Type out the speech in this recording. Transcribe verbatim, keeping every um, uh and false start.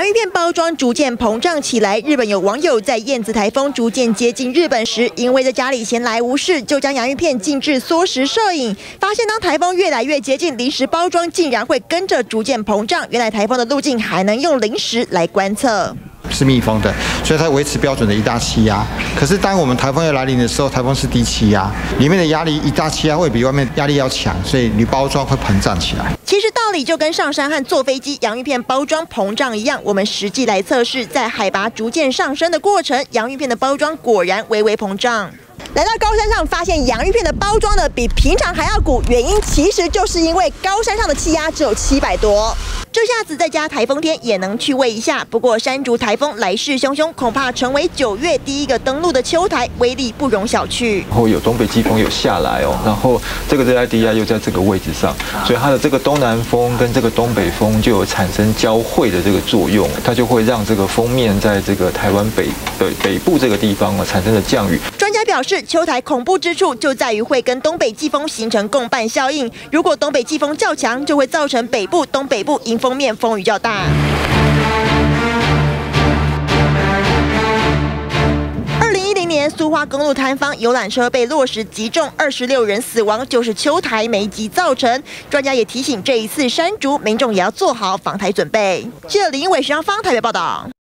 洋芋片包装逐渐膨胀起来，日本有网友在燕子台风逐渐接近日本时，因为在家里闲来无事，就将洋芋片静置缩时摄影，发现当台风越来越接近，零食包装竟然会跟着逐渐膨胀。原来台风的路径还能用零食来观测。 是密封的，所以它维持标准的一大气压。可是当我们台风要来临的时候，台风是低气压，里面的压力一大气压会比外面压力要强，所以你包装会膨胀起来。 其实道理就跟上山和坐飞机洋芋片包装膨胀一样，我们实际来测试，在海拔逐渐上升的过程，洋芋片的包装果然微微膨胀。 来到高山上，发现洋芋片的包装呢比平常还要鼓，原因其实就是因为高山上的气压只有七百多。这下子在家台风天也能趣味一下。不过山竹台风来势汹汹，恐怕成为九月第一个登陆的秋台，威力不容小觑。 然后有东北季风有下来哦，然后这个热带低压又在这个位置上，所以它的这个东南风跟这个东北风就有产生交汇的这个作用，它就会让这个锋面在这个台湾北的北部这个地方啊产生的降雨。 专家表示，秋台恐怖之处就在于会跟东北季风形成共伴效应。如果东北季风较强，就会造成北部、东北部迎风面风雨较大。二零一零年苏花公路坍方游览车被落石击中，二十六人死亡，就是秋台梅击造成。专家也提醒，这一次山竹，民众也要做好防台准备。记者林伟、徐阳芳台北报道。